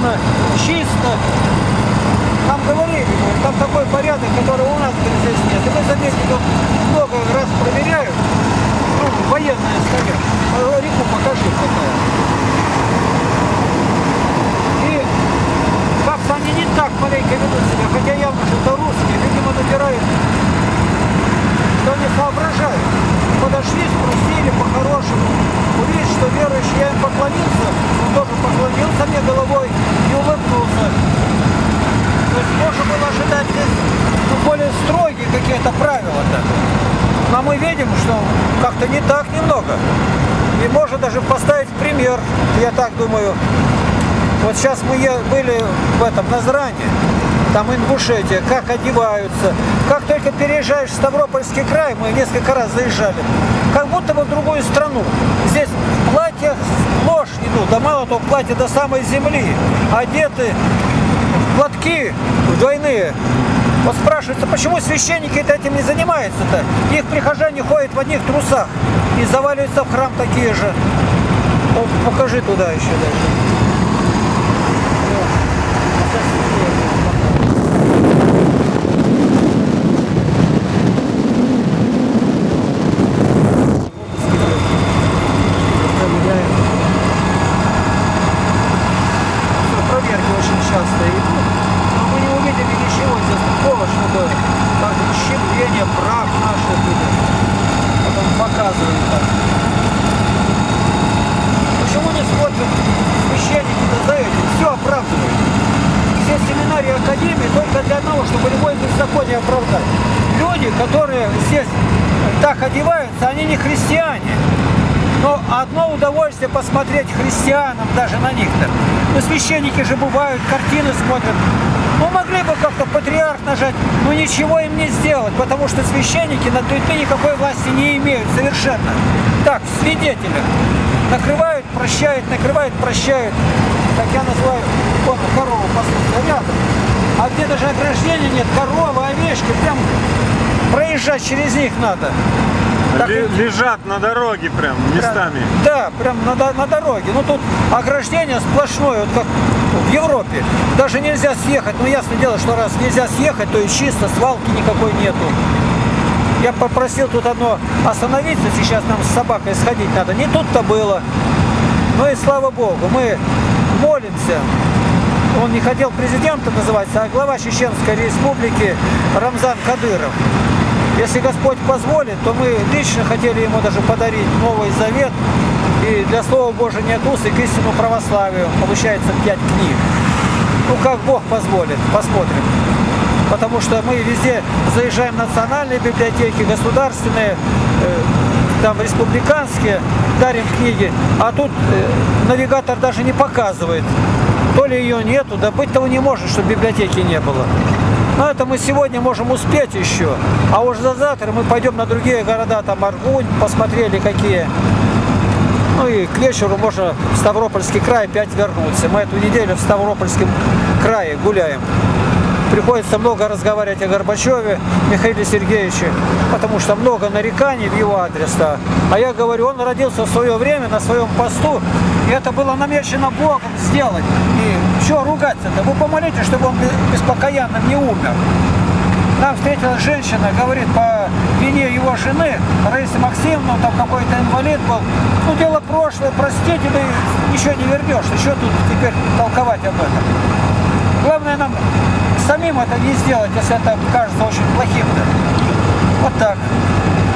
убрано, чисто. Нам говорили, там такой порядок, который у нас здесь нет. И вы заметите, тут много раз проверяют, ну, военные стоят. Реку покажи какая. И как-то они не так маленько ведут себя, хотя явно, что это русские, видимо, набирают, что они соображают. Подошли, спросили по-хорошему, увидели, что верующий, я им поклонился, он тоже поклонился мне головой и улыбнулся. То есть можно было ожидать здесь, ну, более строгие какие-то правила-то. Но мы видим, что как-то не так немного. И можно даже поставить пример, я так думаю. Вот сейчас мы были в этом Назране, там Ингушетия, как одеваются. Как только переезжаешь в Ставропольский край, мы несколько раз заезжали, как будто бы в другую страну. Здесь в платьях сплошь идут, да мало того, платья до самой земли, одеты в платки двойные. Вот спрашивается, почему священники-то этим не занимаются-то? Их прихожане ходят в одних трусах и заваливаются в храм такие же. О, покажи туда еще дальше. Проверки очень часто идут, но мы не увидели ничего здесь такого, чтобы как щепление, прах наших потом показывают так. Почему не смотрят священники за этим? Все оправдывают. Все семинарии академии только для одного, чтобы любое беззаконие оправдать. Люди, которые здесь так одеваются, они не христиане. Но одно удовольствие посмотреть христианам даже на них-то. Ну, священники же бывают, картины смотрят. Ну, могли бы как-то патриарх нажать, но ничего им не сделать, потому что священники над людьми никакой власти не имеют совершенно. Так, свидетели. Накрывают, прощают, накрывают, прощают. Так я называю, вот корову, послушайте, рядом. А где даже ограждения нет, коровы, овечки, прям проезжать через них надо. Так, лежат на дороге прям местами. Да, прям на дороге. Ну тут ограждение сплошное, вот как в Европе. Даже нельзя съехать. Ну ясно дело, что раз нельзя съехать, то и чисто, свалки никакой нету. Я попросил тут одно остановиться, сейчас нам с собакой сходить надо. Не тут-то было. Ну и слава Богу, мы молимся. Он не хотел президентом называться, а глава Чеченской Республики Рамзан Кадыров. Если Господь позволит, то мы лично хотели ему даже подарить Новый Завет. И для Слова Божия нет уст, и к истинному православию получается 5 книг. Ну, как Бог позволит, посмотрим. Потому что мы везде заезжаем в национальные библиотеки, государственные, там республиканские, дарим книги. А тут навигатор даже не показывает. То ли ее нету, да быть того не может, чтобы библиотеки не было. Но это мы сегодня можем успеть еще. А уже за завтра мы пойдем на другие города, там Аргунь, посмотрели какие. Ну и к вечеру можно в Ставропольский край опять вернуться. Мы эту неделю в Ставропольском крае гуляем. Приходится много разговаривать о Горбачеве, Михаиле Сергеевиче, потому что много нареканий в его адрес. Да. А я говорю, он родился в свое время на своем посту, и это было намечено Богом сделать. И что ругаться-то? Вы помолитесь, чтобы он беспокоянным не умер. Нам встретилась женщина, говорит, по вине его жены, Раисы Максимовны, там какой-то инвалид был. Ну, дело прошлое, простите, да ничего не вернешь. Еще тут теперь толковать об этом. Главное нам самим это не сделать, если это кажется очень плохим. Вот так.